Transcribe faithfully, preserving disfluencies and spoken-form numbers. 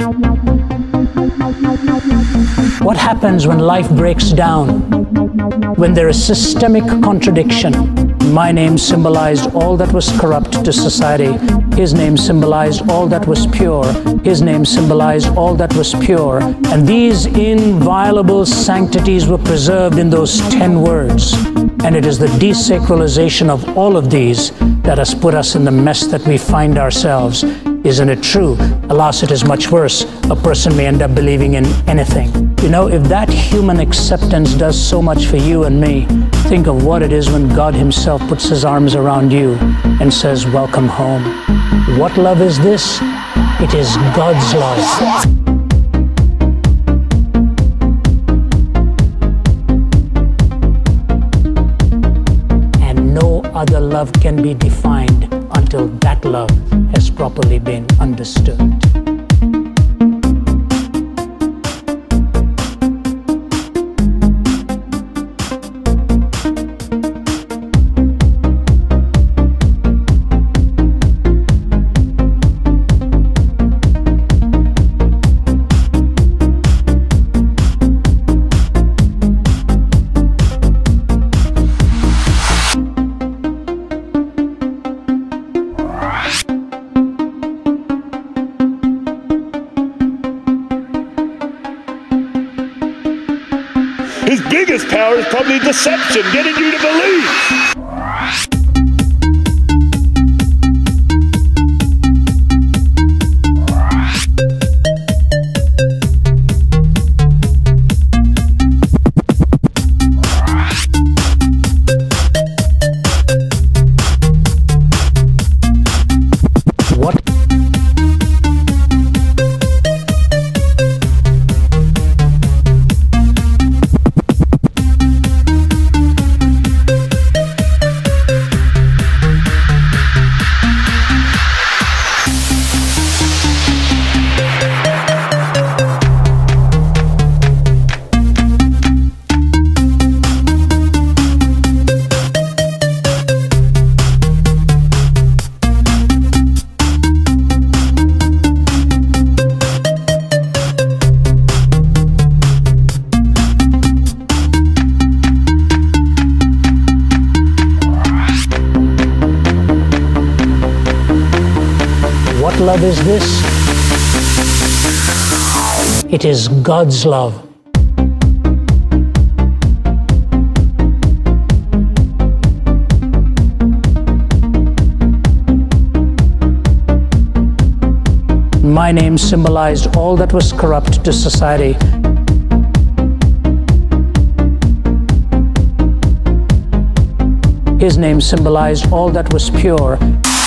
What happens when life breaks down? When there is systemic contradiction? My name symbolized all that was corrupt to society. His name symbolized all that was pure. His name symbolized all that was pure. And these inviolable sanctities were preserved in those ten words. And it is the desacralization of all of these that has put us in the mess that we find ourselves. Isn't it true? Alas, it is much worse. A person may end up believing in anything. You know, if that human acceptance does so much for you and me, think of what it is when God Himself puts His arms around you and says, welcome home. What love is this? It is God's love. Other love can be defined until that love has properly been understood. His biggest power is probably deception, getting you to believe. What love is this? It is God's love. My name symbolized all that was corrupt to society. His name symbolized all that was pure.